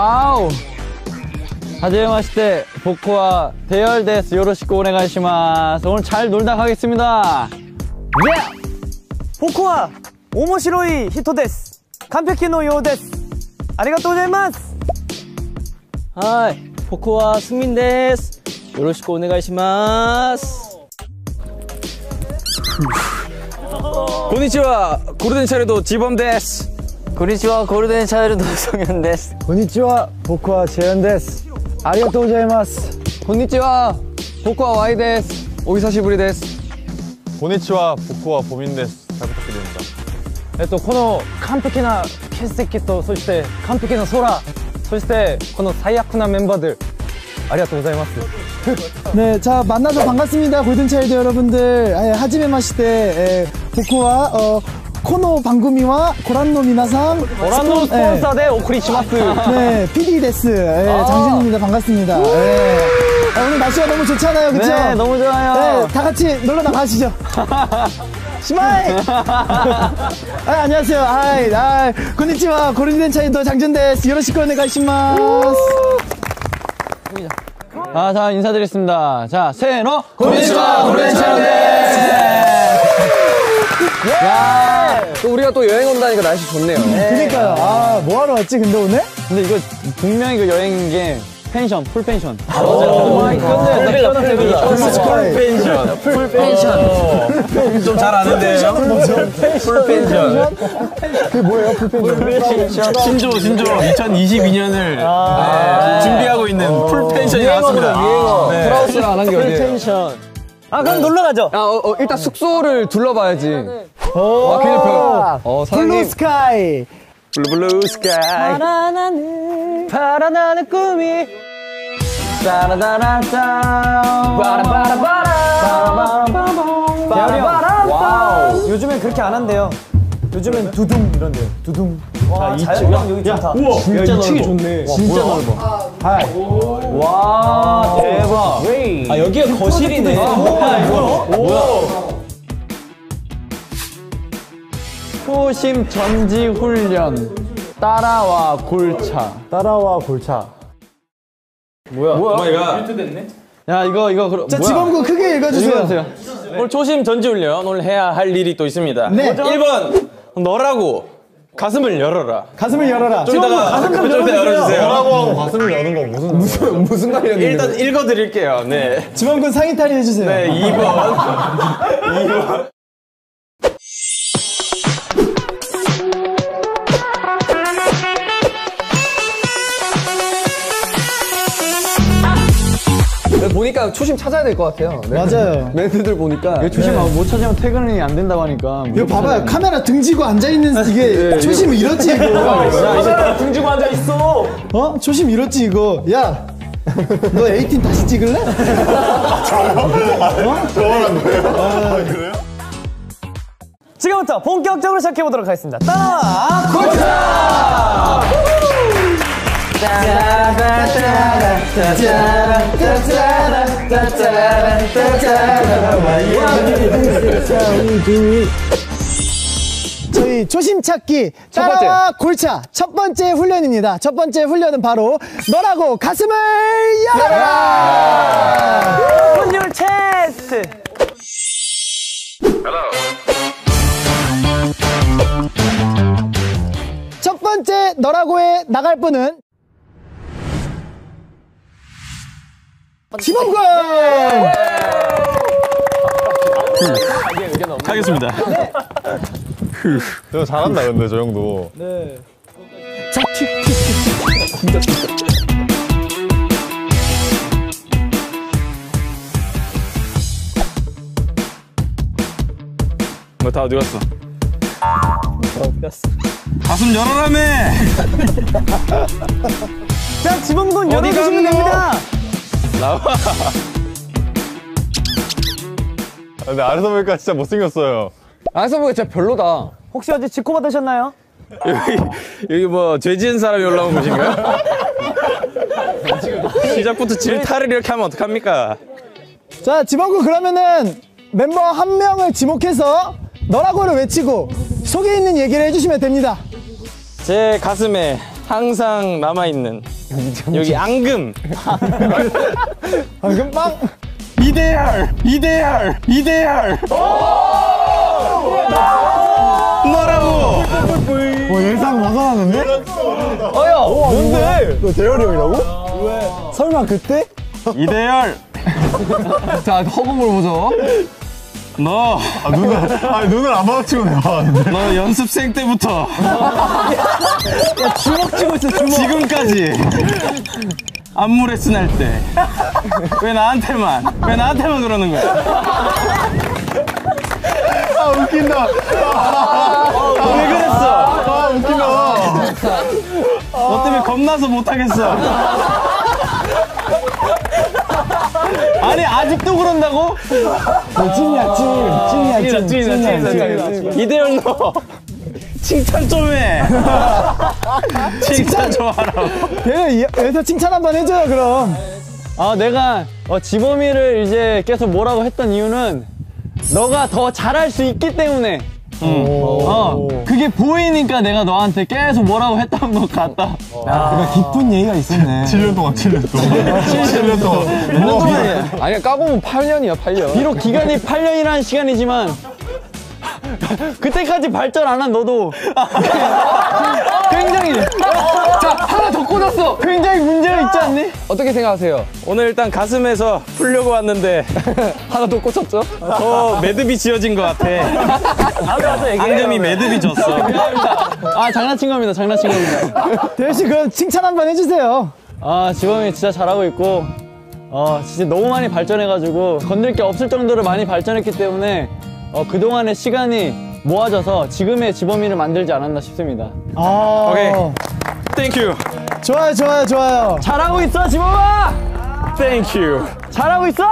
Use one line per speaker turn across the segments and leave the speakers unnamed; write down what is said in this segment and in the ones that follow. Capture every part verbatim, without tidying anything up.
와우. 하지메마시테 보코와 대열 데스 요로시쿠 오네가이시마스. 오늘 잘 놀다 가겠습니다. 예!
보코와 오모시로이 히토 데스. 칸페키 노 요 데스. 아리가또 고자이마스.
하이, 보코와 승민 데스. 요로시쿠 오네가이시마스.
고니치와 고르덴 차례도 지범 데스.
고니치와 고르덴 차이르 노성현 데스.
고니치와 보코와 재현 데스. 아리가또 고자이마스.
고니치와 보코와 와이 데스. 오히사시부리 데스.
고니치와 보코와 보민 데스. 잘 부탁드립니다.
えっとこの完璧な欠席とそして完璧な空そしてこの最悪なメンバー들ありがとうございます.
네, 자 만나서 반갑습니다, 골든차일드 여러분들. 예, 하지메마시테 예, 보코와 어, 코노 방구미와 고란노 미나상
고란노 스폰서 대 오쿠리시마스.
네, 피디 데스. 예,
아.
장준입니다. 반갑습니다. 예. 아, 오늘 날씨가 너무 좋잖아요, 그쵸?
네, 너무 좋아요.
네, 다 같이 놀러 나가시죠. 시마이! 아, 안녕하세요. 아이, 아이, 고니치와 고르덴 차이도 장준 데스. 요로시쿠 오네가이시마스.
아, 자, 인사드리겠습니다. 자, 세노!
고니치와 고르덴 차례도 데스.
야!
또 우리가 또 여행 온다니까 날씨 좋네요.
네. 그니까요. 아, 뭐하러 왔지, 근데 오늘?
근데 이거 분명히 그 여행인 게 펜션, 풀 펜션.
아, 맞아요. 풀 펜션. 풀 펜션. 좀 잘 아는데요. 풀 펜션.
그게 뭐예요, 풀펜션?
신조, 신조 이천이십이 년을 네, 준비하고 있는 풀 펜션이 나왔습니다.
유행어.
네.
프라우스를 안 한 게 어디예요?
펜션. 아, 그럼 놀러 가죠.
아, 어, 어, 일단 숙소를 둘러봐야지.
오,
와, 굉장히 별. 어, 사장님.
블루 스카이.
블루 스카이.
파란 하늘, 파란 하늘 꿈이.
따라다라따.
바라바라바라. 바라바라.
와우.
요즘엔 그렇게 안 한대요. 요즘엔 두둥 이런데요. 두둥. 와, 자연광 여기 좋다.
우와,
진짜
이 층이
넓어.
좋네.
진짜 넓어. 와, 대박.
아, 여기가 거실이네.
뭐야, 이거? 뭐야? 초심 전지 훈련. 따라와 골차.
따라와 골차.
뭐야? 뭐야?
야, 이거, 이거, 그럼.
자,
뭐야?
지범구 크게 읽어주세요.
읽어주세요.
오늘 초심 전지훈련 오늘 해야 할 일이 또 있습니다.
네.
일 번 너라고 가슴을 열어라.
가슴을 열어라.
좀 이따가 좀 이따 열어주세요.
뭐라고 하고 가슴을 여는 거 무슨 무슨
무슨 관련이 일단 읽어드릴게요. 네.
지범군 상의탈이 해주세요.
네, 이 번. 이 번.
보니까 초심 찾아야 될 것 같아요. 네.
맞아요.
멘트들 보니까. 이거 초심 네. 못 찾으면 퇴근이 안 된다고 하니까.
이거 봐봐요. 카메라 등지고 앉아있는 이게 초심 잃었지, 이거.
카메라 등지고 앉아있어.
어? 초심 잃었지, 이거. 야, 너 에이틴 다시 찍을래?
저만한 거예요? 아, 그래요?
지금부터 본격적으로 시작해보도록 하겠습니다. 따라와 골차!
저희 초심 찾기 따라와 골차 첫 번째 훈련입니다. 첫 번째 훈련은 바로 너라고 가슴을 열어라.
Put your chest.
첫 번째 너라고에 나갈 분은 지범군.
하겠습니다.
저 잘한다 근데 저 형도.
네.
자, 튀, 튀, 튀, 튀. 진짜 진짜.
뭐 다 어디 갔어?
어디 갔어?
가슴 열어라며!
자, 지범군 열어주시면 됩니다.
나와.
아, 근데 아래서 보니까 진짜 못생겼어요.
안에서 보니까 진짜 별로다.
혹시 어제 직코 받으셨나요?
여기, 여기 뭐, 죄 지은 사람이 올라온 곳인가요? 시작부터 질타를 이렇게 하면 어떡합니까?
자, 지범군 그러면은 멤버 한 명을 지목해서 너라고를 외치고 속에 있는 얘기를 해주시면 됩니다.
제 가슴에 항상 남아있는
여기 앙금.
방금 빵.
이대열! 이대열! 이대열! 뭐라고?
뭐 예상 벗어나는데?
어여 뭔데?
너 대열이 형이라고? 왜? 설마 그때?
이대열!
자, 허공을 보죠.
너,
아, 눈을, 아니, 눈을 안 마주치고 내가 봤는데.
너 연습생 때부터
야, 주먹 쥐고 있어, 주먹.
지금까지 안무 레슨 할 때 왜 나한테만 왜 나한테만 그러는 거야?
아, 웃긴다.
왜 그랬어?
아, 웃긴다.
너 때문에 겁나서 못하겠어. 아니 아직도 그런다고?
찐이야, 찐. 찐이야, 찐. 찐이야, 찐.
이대열 너 칭찬 좀 해. 칭찬 좀 하라고.
얘 여기서 칭찬 한번 해줘요, 그럼.
아 내가 어, 지범이를 이제 계속 뭐라고 했던 이유는 너가 더 잘할 수 있기 때문에. 어 그게 보이니까 내가 너한테 계속 뭐라고 했던 것 같다.
그러니까 기쁜 예의가 있었네.
칠 년 동안, 칠 년 동안. 칠 년 동안.
몇 년 동안이야?
아니야, 까보면 팔 년이야, 팔 년.
비록 기간이 팔 년이라는 시간이지만 그때까지 발전 안 한 너도 굉장히
자, 하나 더 꽂았어.
굉장히 문제가 있지 않니?
어떻게 생각하세요?
오늘 일단 가슴에서 풀려고 왔는데
하나 더 꽂혔죠?
더 매듭이 지어진 것 같아. 앙금이 매듭이 졌어.
아 장난친 겁니다. 장난친 겁니다.
대열 씨, 그럼 칭찬 한번 해주세요.
아 지범이 진짜 잘하고 있고 어 진짜 너무 많이 발전해가지고 건들 게 없을 정도로 많이 발전했기 때문에 어 그동안의 시간이 모아져서 지금의 지범이를 만들지 않았나 싶습니다.
아,
오케이. 땡큐.
좋아요, 좋아요, 좋아요.
잘하고 있어 지범아!
땡큐.
잘하고 있어!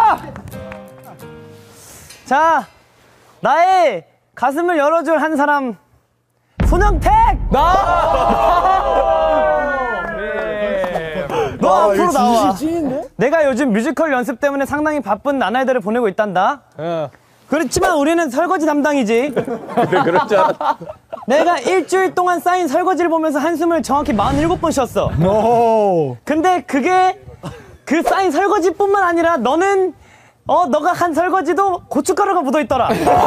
자, 나의 가슴을 열어줄 한 사람 손영택! 너 앞으로 나와. 내가 요즘 뮤지컬 연습 때문에 상당히 바쁜 나날들을 보내고 있단다. 그렇지만 우리는 설거지 담당이지.
그래, 그렇지 않아.
내가 일주일 동안 쌓인 설거지를 보면서 한숨을 정확히 사십칠 번 쉬었어.
오.
근데 그게 그 쌓인 설거지뿐만 아니라 너는 어 너가 한 설거지도 고춧가루가 묻어있더라.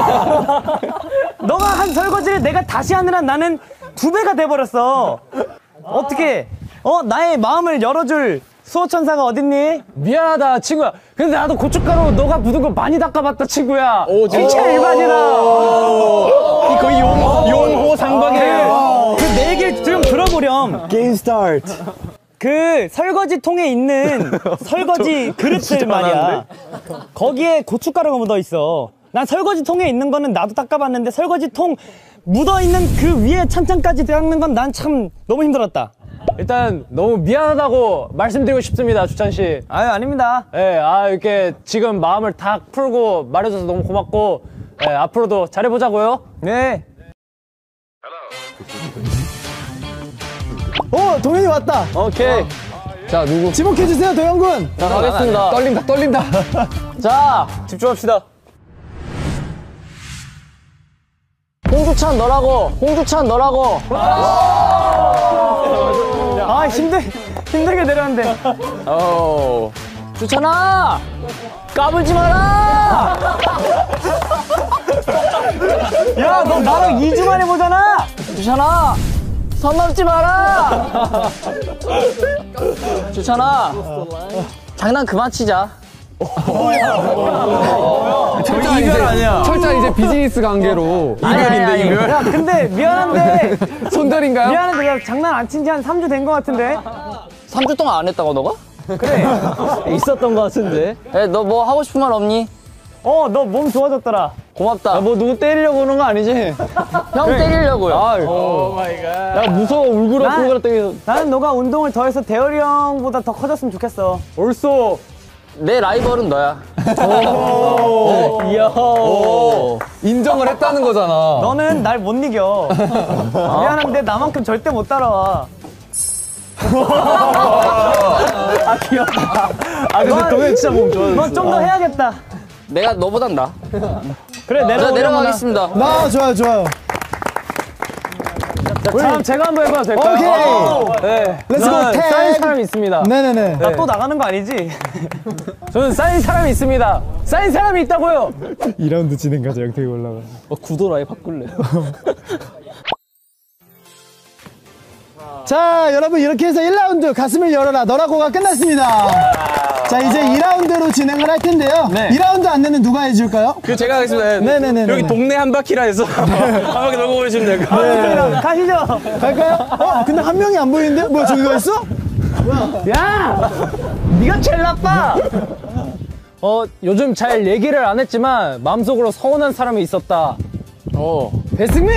너가 한 설거지를 내가 다시 하느라 나는 두 배가 돼버렸어. 어떻게 어 나의 마음을 열어줄 수호천사가 어딨니?
미안하다, 친구야. 근데 나도 고춧가루 너가 묻은 거 많이 닦아봤다, 친구야.
오 진짜 일반이다.
이 거의 용, 용호 상박이에요.
그 내 얘기를 좀 들어보렴.
게임 스타트.
그 설거지 통에 있는 설거지 그릇들 말이야. 거기에 고춧가루가 묻어 있어. 난 설거지 통에 있는 거는 나도 닦아봤는데 설거지 통 묻어 있는 그 위에 찬찬까지 닦는 건 난 참 너무 힘들었다.
일단 너무 미안하다고 말씀드리고 싶습니다, 주찬 씨.
아유 아닙니다.
예, 아 이렇게 지금 마음을 다 풀고 말해줘서 너무 고맙고, 예, 앞으로도 잘해보자고요.
네.
오, 동현이 왔다.
오케이.
자, 누구?
지목해주세요, 도영군.
자 가겠습니다.
떨린다, 떨린다.
자 집중합시다. 홍주찬 너라고. 홍주찬 너라고.
아 힘들 힘들게 내렸는데.
어. 주찬아 까불지 마라.
야 너 나랑 이 주 만에 보잖아.
주찬아 선 넘지 마라. 주찬아 장난 그만 치자.
철자 이별 아니야. 철자 이제 비즈니스 관계로.
이별인데 이별. 야 근데 미안한데
손절인가요?
미안한데 내가 장난 안 친 지 한 삼 주 된 거 같은데.
삼 주 동안 안 했다고 너가?
그래.
있었던 거 같은데. 너 뭐 하고 싶은 말 없니?
어 너 몸 좋아졌더라.
고맙다. 뭐 누구 때리려고 오는 거 아니지? 형 때리려고요. 오 마이 갓. 야 무서워 울그락울그락 때리서.
나는 너가 운동을 더해서 대열이 형보다 더 커졌으면 좋겠어.
옳소. 내 라이벌은 너야. 오. 이야. 오.
인정을 했다는 거잖아.
너는 날 못 이겨. 미안한데 나만큼 절대 못 따라와. 아 귀엽다. 아 근데 동현 진짜 몸 좋아. 넌 좀 더 해야겠다.
내가 너보단 나.
그래 내려
내려가겠습니다.
나 좋아요, 좋아요.
다음 제가 한번 해봐도 될까요?
오케이.
네.
렛츠고
저는
택.
쌓인 사람이 있습니다.
네네네.
나 또 나가는 거 아니지?
저는 쌓인 사람이 있습니다. 쌓인 사람이 있다고요.
이 라운드 진행가자 영택이 올라가.
구도를 아예 바꿀래.
자, 여러분 이렇게 해서 일 라운드 가슴을 열어라 너라고가 끝났습니다. 자, 이제 이 라운드로 진행을 할 텐데요.
네.
이 라운드 안내는 누가 해줄까요?
그 제가 하겠습니다.
네네네.
여기 동네 한 바퀴라 해서 한 바퀴 돌고 보내시면 될 것 같아요.
네. 가시죠.
갈까요? 어, 근데 한 명이 안 보이는데? 뭐야, 저기가 있어?
야, 네가 제일 나빠. 어, 요즘 잘 얘기를 안 했지만 마음속으로 서운한 사람이 있었다.
어.
배승민!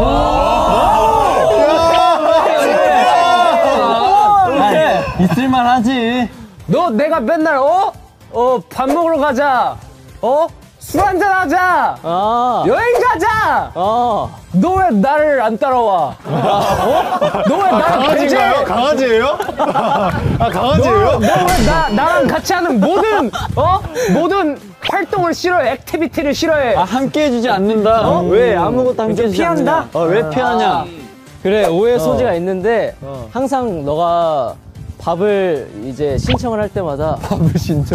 있을만 하지.
너 내가 맨날 어? 어, 밥 먹으러 가자. 어? 술 한잔 하자.
아.
여행 가자.
어.
너 왜 나를 안 따라와? 어? 너 왜 나를 배제해?
강아지예요? 아, 강아지예요?
너 왜 나 나랑 같이 하는 모든 어? 모든 활동을 싫어해. 액티비티를 싫어해.
아, 함께 해주지 않는다. 왜 아무것도 함께 해주지
피한다?
않는다. 어, 왜 피하냐?
그래, 오해 소지가 있는데 항상 너가 밥을 이제 신청을 할 때마다
밥을 진짜.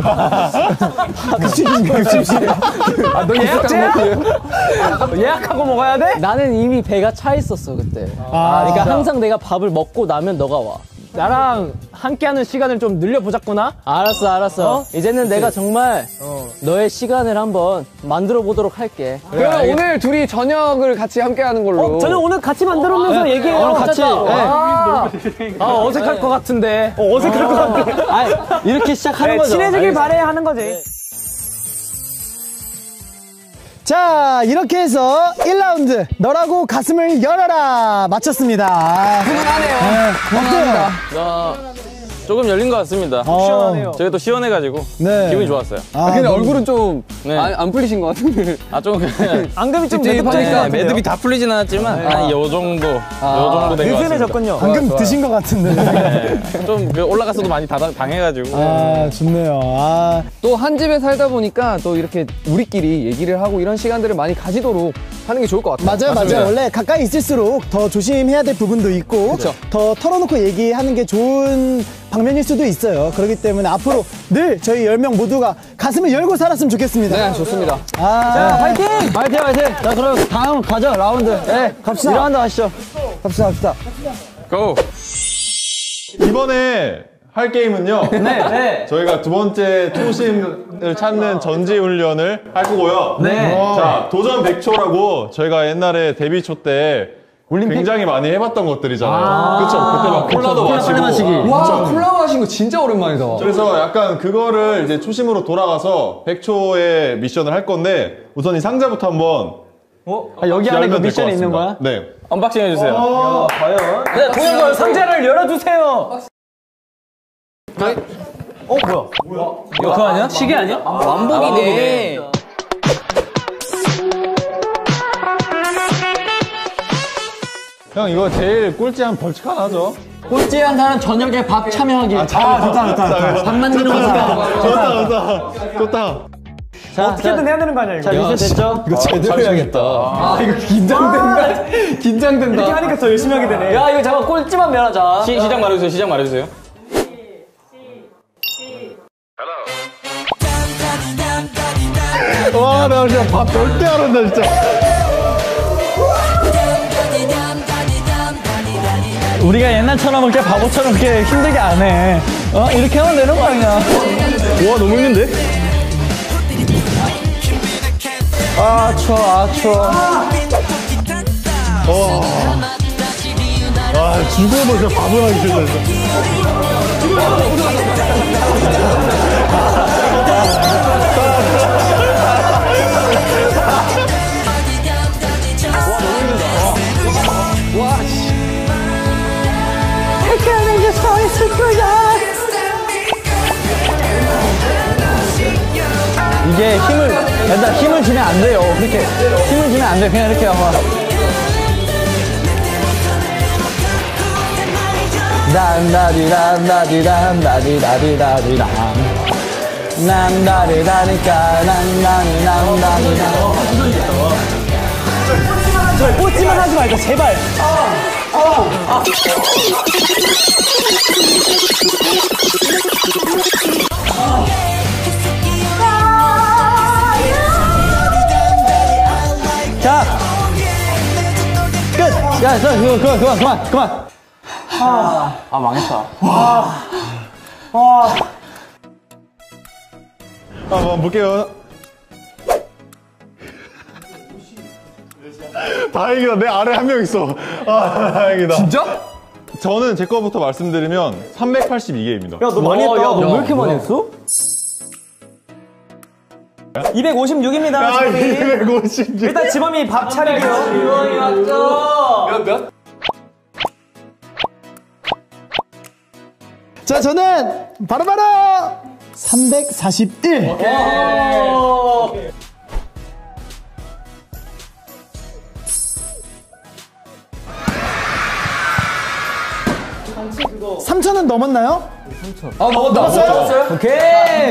아, 너 예약제야? 예약하고 먹어야 돼?
나는 이미 배가 차 있었어 그때.
아,
그러니까 항상 내가 밥을 먹고 나면 너가 와.
나랑 함께하는 시간을 좀 늘려보자꾸나?
알았어, 알았어. 어? 이제는 내가 정말 너의 시간을 한번 만들어 보도록 할게.
그럼 오늘 둘이 저녁을 같이 함께 하는 걸로.
어, 저는 오늘 같이 만들어오면서 얘기해요.
오늘 같이. 네.
아, 아, 어색할 것 같은데.
어, 어색할 것 같아.
아, 이렇게 시작하는
네,
거죠.
친해지길 바래야 하는 거지.
자, 이렇게 해서 일 라운드 너라고 가슴을 열어라 마쳤습니다.
훈훈하네요.
네, 어때요?
조금 열린 것 같습니다.
시원하네요.
저희 또 시원해가지고
네.
기분이 좋았어요.
아,
근데
너무-
얼굴은 좀
네.
안, 안 풀리신 것 같은데.
아, 좀 그냥
앙금이 좀 매듭
찝찝하니까
네,
매듭이 다 풀리진 않았지만 한 요 정도, 요 정도 된 것 같습니다.
느슨해졌군요.
방금 드신 것 같은데.
네. 좀 그 올라가서도 많이 다 당해가지고.
아, 좋네요. 아,
또 한 집에 살다 보니까 또 이렇게 우리끼리 얘기를 하고 이런 시간들을 많이 가지도록 하는 게 좋을 것 같아요.
맞아요,
맞습니다.
맞아요. 원래 가까이 있을수록 더 조심해야 될 부분도 있고,
그쵸.
더 털어놓고 얘기하는 게 좋은 방면일 수도 있어요. 그렇기 때문에 앞으로 늘 저희 열 명 모두가 가슴을 열고 살았으면 좋겠습니다.
네, 좋습니다.
아,
화이팅! 화이팅, 화이팅! 자, 그럼 다음 가죠, 라운드. 네,
갑시다.
이 라운드 하시죠.
갑시다, 갑시다.
고!
이번에 할 게임은요.
네.
저희가 두 번째 초심을 찾는 전지 훈련을 할 거고요.
네.
자, 도전 백 초라고 저희가 옛날에 데뷔 초 때 굉장히 많이 해봤던 것들이잖아요. 그쵸? 그때 막 콜라도 마시고.
마시기. 와, 콜라 마신 거 진짜 오랜만이다.
그래서 약간 그거를 이제 초심으로 돌아가서 백 초의 미션을 할 건데 우선 이 상자부터 한번
아, 여기 안에 그
열면 될것
미션이 있는
같습니다.
거야?
네.
언박싱 해주세요.
네, 동영상 상자를 열어주세요.
어, 뭐야?
이거 그거 아니야? 시계 아니야?
왕복이네.
형 이거 제일 꼴찌한 벌칙 하나 하죠.
꼴찌한 사람 저녁에 밥 참여하기.
아, 좋다, 좋다, 좋다.
밥 만드는 거 좋다.
좋다, 좋다. 좋다.
자,
어떻게든 해야 되는 거 아니야, 이거?
자, 미션 됐죠?
이거 제대로 해야겠다.
아, 이거 긴장된다. 긴장된다.
이렇게 하니까 더 열심히 하게 되네.
야, 이거 잠깐 꼴찌만 면하자.
시, 시작 말해주세요, 시작 말해주세요.
와, 나 진짜 밥 절대 안 한다, 진짜.
우리가 옛날처럼 그렇게 바보처럼 그렇게 힘들게 안 해. 어? 이렇게 하면 되는 거 아니야?
와, 너무 힘든데?
아, 추워, 아, 추워.
아, 죽어도 진짜 밥을 하기 싫다, 진짜.
이게 힘을, 일단 힘을 주면 안 돼요. 그렇게. 힘을 주면 안 돼. 그냥 이렇게 한번. 난다디란다디란다디다디다디다. 난다리다니까 난나니난다디다.
저 꽂지만 하지 말자, 제발.
자, 끝. 야, 저 그만, 그만, 그만, 그만, 그만.
아 망했다.
한번 볼게요. 다행이다. 내 아래 한 명 있어. 아, 다행이다.
진짜?
저는 제 거부터 말씀드리면 삼백팔십이 개입니다.
야, 너 많이 했다.
야, 너 왜 이렇게 많이 했어?
이백오십육입니다.
아, 이백오십 개.
일단 지범이 밥 차리고요.
지범이 맞죠?
몇 몇?
자, 저는 바로바로 삼백사십일. 삼천은 넘었나요?
아 먹었다.
넘었어요?
오케이.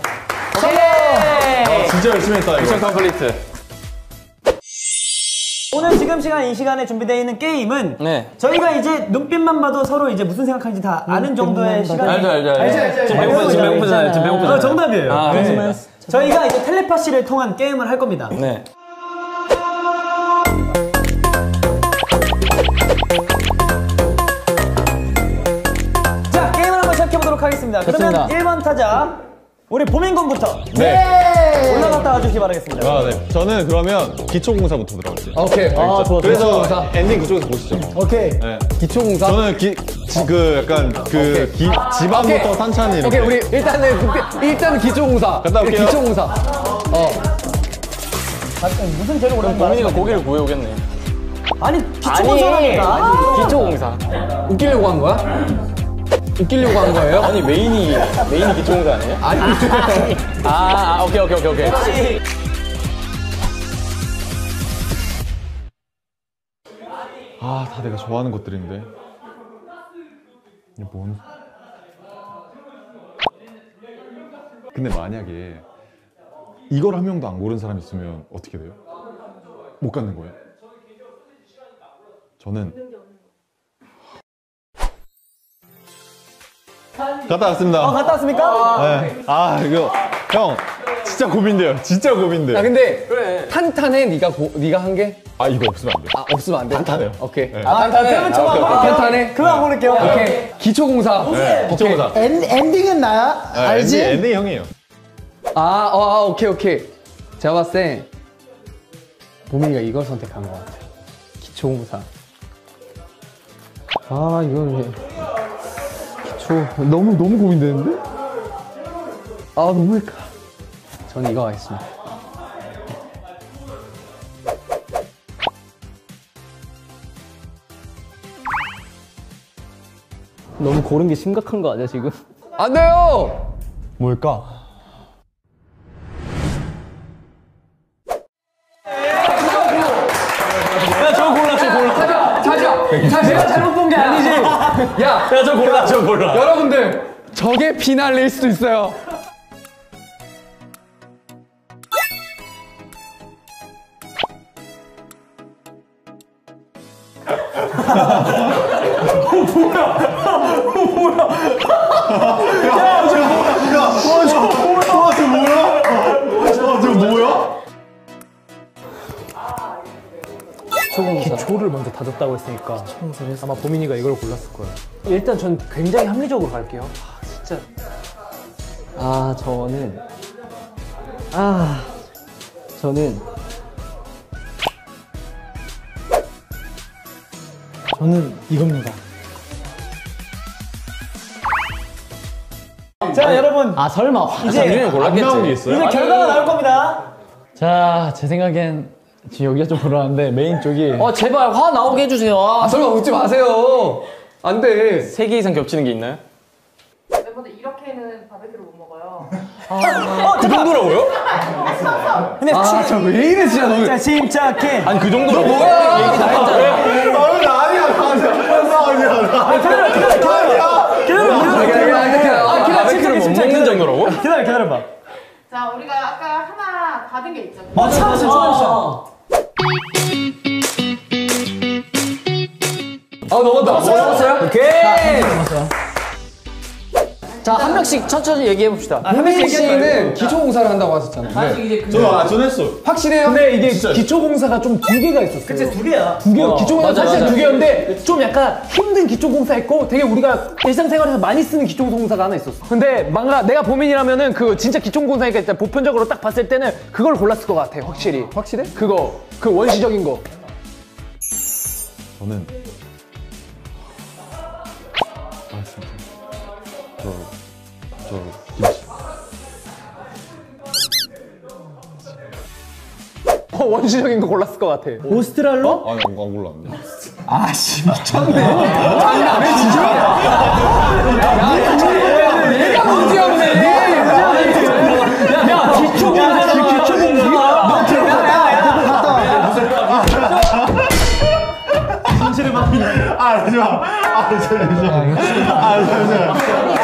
진짜 열심히 했다, 이거.
미션 컴플리트.
오늘 지금 시간 이 시간에 준비되어 있는 게임은
네.
저희가 이제 눈빛만 봐도 서로 이제 무슨 생각하는지 다 아는 정도의 시간이
알죠 알죠 알죠.
알죠, 알죠.
지금 배고프잖아요. 지금 배고프잖아요. 지금
어,
배고프잖아요.
정답이에요.
아,
네. 저희가 이제 텔레파시를 통한 게임을 할 겁니다.
네.
자, 게임을 한번 시작해보도록 하겠습니다. 그러면
좋습니다.
일 번 타자 우리 보민군부터
네.
올라갔다 와주시기 바라겠습니다.
아, 네. 저는 그러면 기초공사부터 들어갈게요.
오케이. 아 좋아.
그래서 엔딩 그쪽에서 보시죠.
오케이.
네.
기초공사.
저는 기, 지, 그 약간 그 기, 지방부터 산천이 이렇게.
오케이 우리 일단은 그- 일단은 기초공사.
갔다 올게요.
기초공사. 어.
무슨 재료 오랜
보민이가 고기를 구해오겠네.
아니, 기초공사라니까.
기초공사.
웃기려고 한 거야? 웃기려고 한 거예요?
아니 메인이 메인이 기초공사 아니에요?
아니.
아, 아 오케이 오케이 오케이 오케이.
아, 다 내가 좋아하는 것들인데. 이게 뭔? 근데 만약에 이걸 한 명도 안 고른 사람이 있으면 어떻게 돼요? 못 갖는 거예요? 저는 갔다 왔습니다.
어, 갔다 왔습니까?
네. 아, 이거 형 진짜 고민돼요. 진짜 고민돼요.
야 근데 탄탄해 네가 고, 네가 한 게?
아, 이거 없으면 안 돼.
아 없으면 안 돼.
탄탄해요.
오케이.
네.
아 탄탄해.
그러면 저거
아,
안
오케이,
볼게요.
탄탄해.
그거 안 보낼게요.
오케이. 기초공사.
네, 기초공사.
엔, 엔딩은 나야.
네,
알지?
엔딩, 엔딩 형이에요.
아, 어, 아, 오케이, 오케이. 제가 봤을 때 보민이가 이걸 선택한 것 같아. 기초공사. 아, 이건 기초 너무 너무 고민되는데? 아, 너무 헷갈려. 저는 이거 하겠습니다.
너무 고른 게 심각한 거 아니야 지금?
안 돼요.
뭘까?
야, 저거 골라, 저거 골라. 자자, 자자. 자, 내가 잘못 본 게 아니지. 야,
야 저 골라 저 골라.
여러분들, 저게 피날레일 수도 있어요.
기초를 먼저 다졌다고 했으니까 아마 보민이가 이걸 골랐을 거예요. 일단 전 굉장히 합리적으로 갈게요. 아, 진짜.
아 저는 아 저는
저는 이겁니다.
자, 여러분.
아 설마
이제,
안 나온 게 있어요?
이제 결과가 나올 겁니다.
자, 제 생각엔 지금 여기가 좀 불안한데 메인 쪽이
어 제발 화 나오게 해주세요.
아,
아,
설마 웃지 마세요. 안 돼.
세 개 이상 겹치는 게 있나요?
멤버들 이렇게는 바베큐를 못 먹어요.
그 정도라고요?
근데
아, 저 왜 이래, 진짜 너무.
자, 침착해.
아니 그 정도라고?
뭐야?
얘기 다 했잖아.
아니야, 아니야, 아니야.
기다려, 기다려, 기다려. 기다려,
아,
기다려.
아,
기다려,
바베큐를 못
침착해,
먹는
기다려.
정도라고?
기다려, 기다려봐.
자, 우리가 아까 하나 받은 게 있죠.
어, 참았어, 참았어.
아,
어, 넘었어요? 넘었어요? 오케이. 자, 한 명씩 천천히 얘기해 봅시다.
한 명씩 씨는 기초공사를 한다고 하셨잖아요. 네.
저, 아, 전 했어.
확실해요? 근데 이게 기초공사가 좀 두 개가 있었어요.
그치, 두 개야.
두 개요.
어,
기초공사
맞아,
사실
맞아.
두 개였는데 좀 약간 힘든 기초공사 있고 되게 우리가 일상생활에서 많이 쓰는 기초공사가 하나 있었어. 근데 뭔가 내가 보민이라면은 그 진짜 기초공사니까 일단 보편적으로 딱 봤을 때는 그걸 골랐을 것 같아. 확실히. 확실해? 그거 그 원시적인 거.
저는 아 진짜 저 저 김치.
어, 원시적인 거 골랐을 것 같아.
오스트랄로?
아니 안 골랐는데.
아씨 미쳤네. 장난해 진짜. 내가 문제였네. 야 기초공사 기초공사.
진실을 받는
아 잠시만. 아 잠시만. 아 잠시만.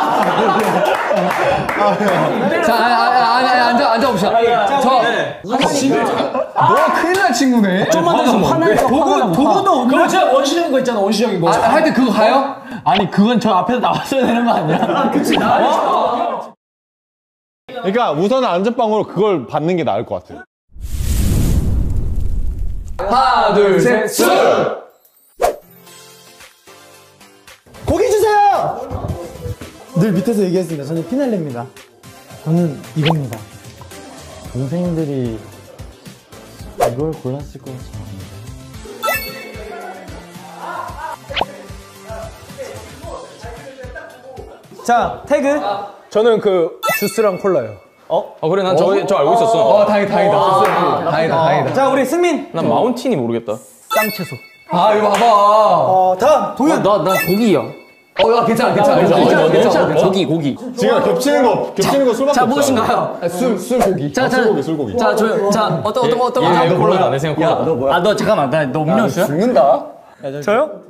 자, 아니, 아니, 앉아, 앉아 봅시다. 저, 너 큰일 날 친구네.
좀만 더 화나니까
도구, 도구도 없는. 그럼 제가 원시적인 거 있잖아, 원시적인 거. 아, 하여튼 그거 가요?
아니 그건 저 앞에서 나왔어야 되는 거 아니야? 아, 그치 나.
그러니까 우선은 안전빵으로 그걸 받는 게 나을 것 같아요.
하나, 둘, 셋, 술!
고기 주세요! 늘 밑에서 얘기했습니다. 저는 피날레입니다. 저는 이겁니다.
동생들이 이걸 골랐을 것 같지 않은데.
자, 태그.
저는 그 주스랑 콜라요.
어, 그래, 난 저 저 알고 있었어.
어, 다행이다, 다행이다. 주스. 다행이다, 다행이다.
자, 우리 승민.
난 마운틴이 모르겠다.
쌍채소. 아, 이거 봐봐.
어, 다음. 도현.
나, 나 고기야.
어, 야, 괜찮아, 괜찮아. 괜찮아, 괜찮아, 괜찮아.
고기, 고기.
지금 겹치는 거 겹치는 거 술밖에
자,
없잖아.
무엇인가요?
아, 술, 술 고기.
자, 자,
술고기 술고기.
자, 저, 자, 어떤, 어떤, 거, 어떤 거?
얘 콜라다, 내 생각 콜라다.
너 뭐야? 아, 너 잠깐만, 나, 너 음료수야?
죽는다.
저요?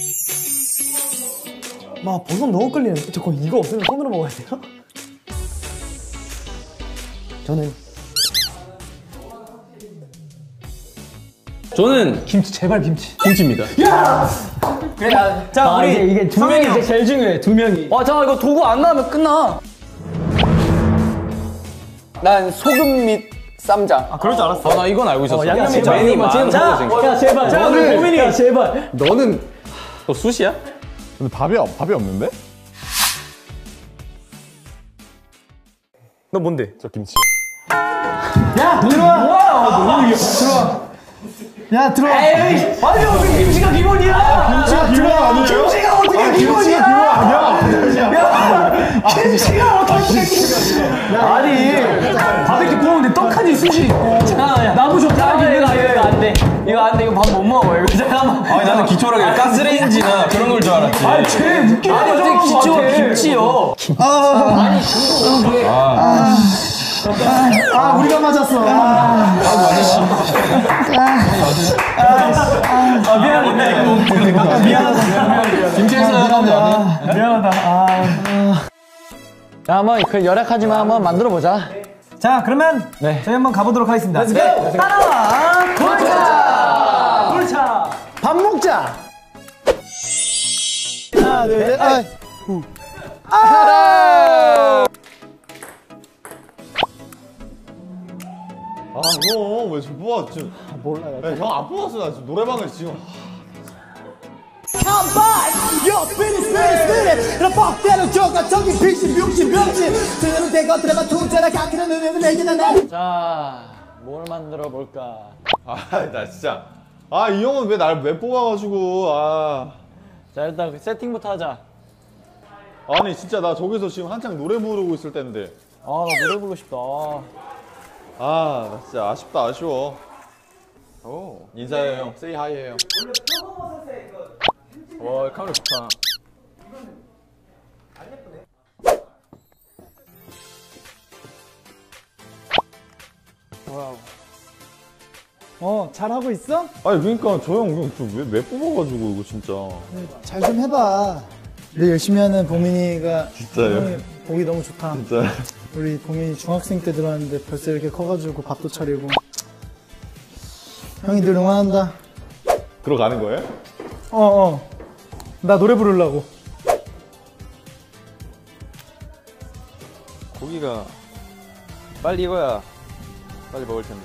마, 버섯 너무 끌리는데. 저 이거 없으면 손으로 먹어야 돼요? 저는
저는
김치, 제발 김치.
김치입니다.
자, 우리
이게 두 명이 이제 제일 중요해. 두 명이.
와, 잠깐 이거 도구 안 나오면 끝나.
난 소금 및 쌈장.
아, 그럴 줄 알았어.
아, 나 이건 알고 있었어.
양념이
맨이
좀-
많은
자,
거 생각.
야 제발.
자, 우리 고민이.
야 제발.
너는
또 숯이야?
근데 밥이 없- 밥이 없는데?
너 뭔데?
저 김치.
야, 들어와! 야, 들어와!
아니, 어떻게 김치가 기본이야?
김치가 기본 아니에요?
김치가 어떻게
아, 김치가
기본이야?
기본 아니야?
김치가 어떻게 기본이야? 아니, 바베큐 구우는데 떡하니 숯이. 잠깐만, 나무 좋다.
이거 이거 안 돼. 이거 안 돼. 이거 밥 못 먹어. 이거 잠깐만.
아니, 나는 기초라게 가스레인지나 그런 걸 줄 알았지.
아니, 쟤 웃기는
아니,
거잖아.
어떻게 기초가 김치요?
아, 우리가 맞았어. 아,
아, 미안하다. 미안하다.
김치에서 하는 거 아니야?
미안하다. 아.
야 한번 그 열악하지만 한번 만들어 보자.
자, 그러면 저희 한번 가보도록 하겠습니다. 네. 따라와. 돌차. 돌차.
밥 먹자! 하나, 둘, 셋, 아, 후. 아!
아, 형, 왜 저 뽑아? 지금. 몰라요. 형 안 뽑았어. 나 지금 노래방을 지금.
Yo, finish, finish, finish. 나 뻑대로 쪼가 저기 빅신, 병신, 병신. 들으면 되고 들으면 투자라 가기는 눈에는 내기는 내.
자, 뭘 만들어 볼까?
아, 나 진짜. 아, 이 형은 왜 날 왜 뽑아가지고. 아.
자 일단 그 세팅부터 하자.
아니, 진짜 나 저기서 지금 한창 노래 부르고 있을 때인데.
아 나 노래 부르고 싶다.
아, 나 진짜 아쉽다, 아쉬워. 오, 인사해요, 형. 세이 하이 해요.
와, 카메라 좋다.
어, 잘하고 있어?
아니, 그러니까 저 형 왜, 왜 뽑아가지고, 이거 진짜.
잘 좀 해봐. 늘 열심히 하는 보민이가
진짜요?
형이 보기 너무 좋다.
진짜.
우리 보민이 중학생 때 들어왔는데 벌써 이렇게 커가지고 밥도 차리고. 형이 늘 응원한다.
들어가는 거예요?
어, 어. 나 노래 부르려고.
고기가 빨리 익어야 빨리 먹을 텐데.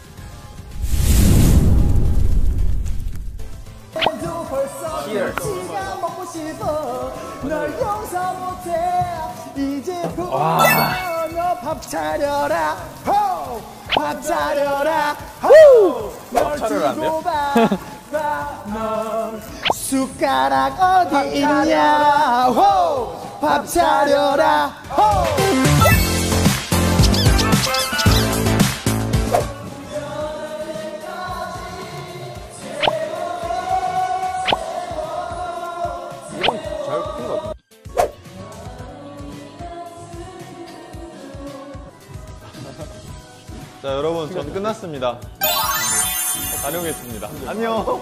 널 용서 못해. 이제 부어 너밥 차려라. 호! 밥 차려라. 호! 널 두고 봐. 넌 숟가락 어디 있냐. 호! 밥 차려라. 호!
자, 여러분, 전 끝났습니다. 다녀오겠습니다. 안녕.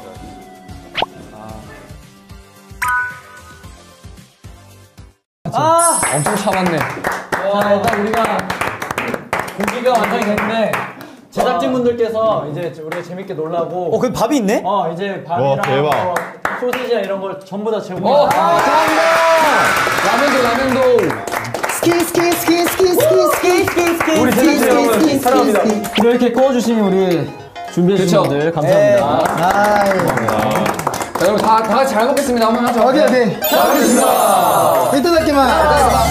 아! 엄청 참았네. 자, 일단 우리가 고기가 완성이 됐는데 제작진분들께서 이제 우리가 재밌게 놀라고.
어, 그 밥이 있네?
어, 이제
와,
밥이랑
대박.
뭐 소시지나 이런 걸 전부 다 제공해.
어,
아,
라면도 라면도.
스키 스키 스키 스키 스키 스키 스키 스키
우리 제작진 여러분 사랑합니다.
이렇게 구워주신 우리 준비해주신 분들 감사합니다. 자, 여러분 다, 다 같이 잘 먹겠습니다. 한번 하죠.
어디 어디? 잘 먹겠습니다. 일단 할게만.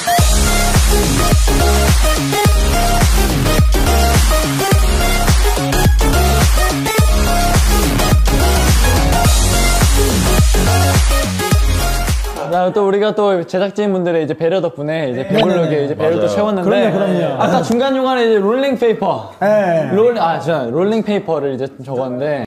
자, 또 우리가 또 제작진분들의 이제 배려 덕분에 이제 배불르게 이제 배를 또 채웠는데.
그럼요, 그럼요.
아까 중간중간에 이제 롤링 페이퍼.
네.
롤, 아, 저 롤링 페이퍼를 이제 좀 적었는데.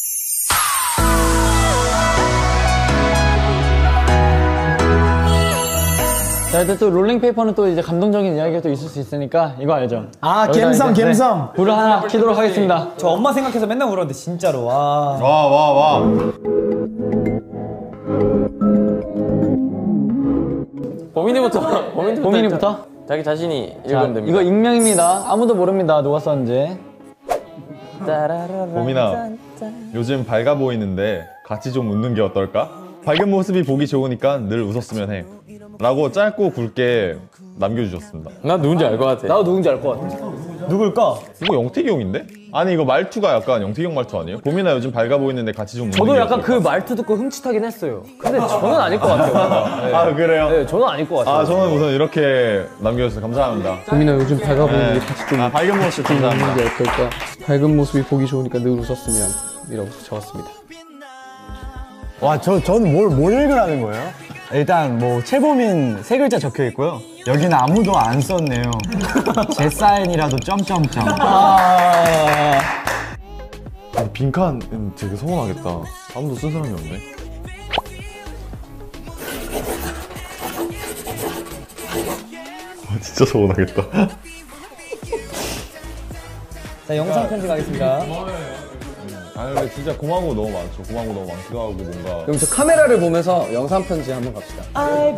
자, 근데 또 롤링 페이퍼는 또 이제 감동적인 이야기가 또 있을 수 있으니까 이거 알죠?
아,
여기다
갬성,
이제,
갬성.
네, 불을 하나 켜도록 하겠습니다.
저 엄마 생각해서 맨날 울었는데 진짜로. 와.
와, 와, 와.
보민이부터. 보민이부터.
고민이부터?
자기 자신이
자,
읽으면 됩니다.
이거 익명입니다. 아무도 모릅니다. 누가 썼는지.
보민아, 요즘 밝아 보이는데 같이 좀 웃는 게 어떨까? 밝은 모습이 보기 좋으니까 늘 웃었으면 해. 라고 짧고 굵게 남겨주셨습니다.
나 누군지 알 것 같아.
나도 누군지 알 것 같아.
누굴까?
이거 영택이 형인데? 아니 이거 말투가 약간 영택이 형 말투 아니에요? 보민아 요즘 밝아 보이는데 같이 좀 웃는
저도
게
약간 그
어떨까?
말투 듣고 흠칫하긴 했어요. 근데 저는 아닐 것 같아요. 네.
아 그래요?
네, 저는 아닐 것 같아요.
아 저는 우선 이렇게 남겨주셔서 감사합니다.
고민아 요즘 밝아 보이는 게 같이 좀
아 밝은 모습 감사합니다.
웃는 게 어떨까? 밝은 모습이 보기 좋으니까 늘 웃었으면 이라고 적었습니다.
와, 저, 저는 뭘, 뭘 읽으라는 거예요? 일단, 뭐, 최보민 세 글자 적혀 있고요. 여기는 아무도 안 썼네요. 제 사인이라도 점점점.
아... 빈칸은 되게 서운하겠다. 아무도 쓴 사람이 없네. 아, 진짜 서운하겠다.
자, 영상 편지 가겠습니다.
아 근데 진짜 고마운 거 너무 많죠. 고마운 거 너무 많기도 하고 뭔가.
그럼 저 카메라를 보면서 영상 편지 한번 갑시다.
어,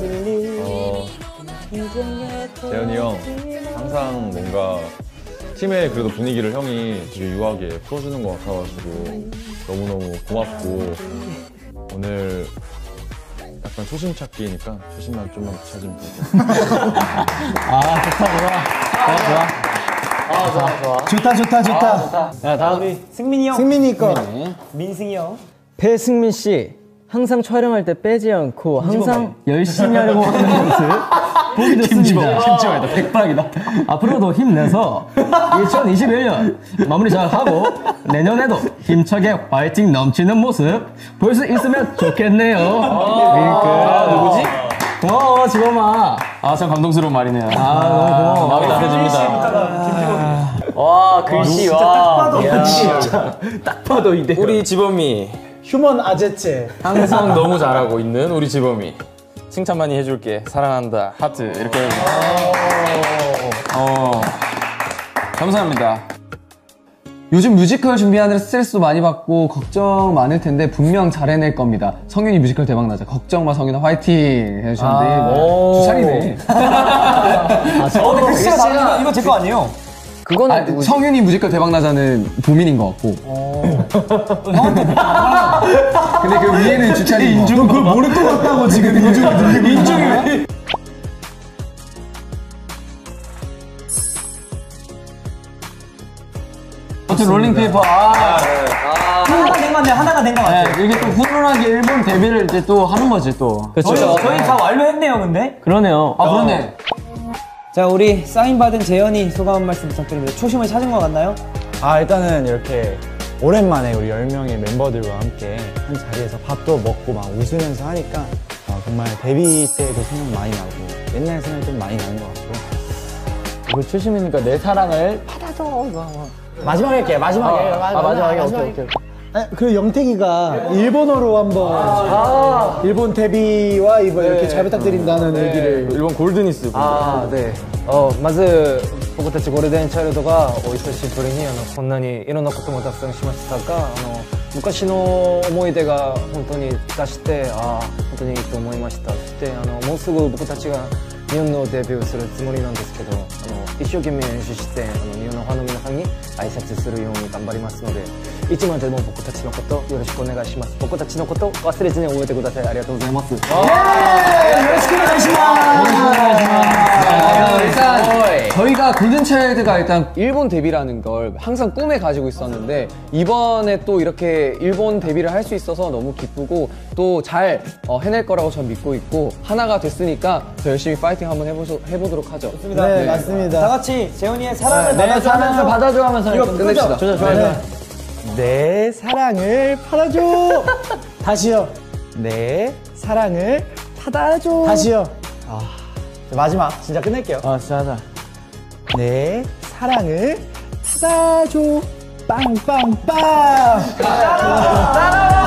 재현이 형 항상 뭔가 팀의 그래도 분위기를 형이 되게 유하게 풀어주는 것 같아가지고 너무너무 고맙고 오늘 약간 초심 찾기니까 초심만 좀만 찾으면 될 것 같아요.
아, 좋다, 좋아. 좋아, 좋아.
아, 좋아, 좋아.
좋다, 좋다, 좋다.
야, 다음.
우리 승민이 형.
승민이 거.
민승이 형.
배승민 씨 항상 촬영할 때 빼지 않고 항상 열심히 하려고 하는 모습 보기 좋습니다. 김치원이다. 백박이다. 앞으로도 힘내서 이천이십일 년 마무리 잘 하고 내년에도 힘차게 파이팅 넘치는 모습 볼 수 있으면 좋겠네요.
아, 누구지?
고마워 지범아.
아, 참 감동스러운 말이네요.
아 너무 고마워.
마음이 따뜻해집니다.
와, 글씨, 와.
딱 봐도
야.
진짜.
딱 봐도 이대.
우리 지범이
휴먼 아재체.
항상 너무 잘하고 있는 우리 지범이. 칭찬 많이 해줄게. 사랑한다. 하트. 이렇게. 어. 감사합니다.
요즘 뮤지컬 준비하느라 스트레스도 많이 받고 걱정 많을 텐데 분명 잘 해낼 겁니다. 성윤이 뮤지컬 대박 나자. 걱정 마 성윤아 화이팅 해주셨는데 두 살이네.
아, 저 근데 글씨가 다르니까 이거 제 거 아니에요?
그거는
아, 성윤이 뮤지컬 대박 나자는 보민인 것 같고. 근데 그 위에는 주찬이.
인중 그걸 모를 것 같다고 지금 인중을 들리고 인중이
어쨌든 롤링페이퍼. 아,
하나가 된 건데 하나가 된 거 같아요.
네, 이게 또 훈훈하게 일본 데뷔를 이제 또 하는 거지 또.
저희, 저희 다 완료했네요, 근데.
그러네요.
아 그러네.
자, 우리 사인 받은 재현이 소감 한 말씀 부탁드립니다. 초심을 찾은 것 같나요?
아 일단은 이렇게 오랜만에 우리 열 명의 멤버들과 함께 한 자리에서 밥도 먹고 막 웃으면서 하니까 아, 정말 데뷔 때도 생각 많이 나고 옛날 생각이 좀 많이 나는 것 같고요.
이거 초심이니까 내 사랑을
마지막에 할게요. 마지막에.
아, 아 마지막에 오케이 오케이.
아, 그 영택이가 일본어로 한번 일본 데뷔와 이번 이렇게 잘 부탁드린다는 얘기를
일본 골드니스.
아, 네. 어, まず僕たちゴールデンチャイルドがお久しぶりにあのこんなにいろんなこともたくさんしましたが、あの昔の思い出が本当に出して、ああ本当にいいと思いました。そしてあのもうすぐ僕たちが日本のデビューするつもりなんですけど、あの一生懸命練習してあの日本のファンの皆さんに挨拶するように頑張りますので、いつまでも僕たちのことよろしくお願いします。僕たちのこと忘れずに覚えてください。ありがとうございます。
일단 저희가 골든차일드가 일단 일본 데뷔라는 걸 항상 꿈에 가지고 있었는데 이번에 또 이렇게 일본 데뷔를 할 수 있어서 너무 기쁘고 또 잘 해낼 거라고 전 믿고 있고 하나가 됐으니까 더 열심히 파이팅 한번 해보소, 해보도록 하죠.
네, 네 맞습니다.
다 같이 재훈이의 사랑을
내
받아줘
사랑을 받아줘 하면서
이거
끝냅시다.
좋아 좋아 좋아.
내 사랑을 받아줘. 다시요.
내 사랑을 받아줘.
다시요.
마지막 진짜 끝낼게요.
아 진짜 하자.
내 사랑을 받아줘.
빵빵빵.
따라와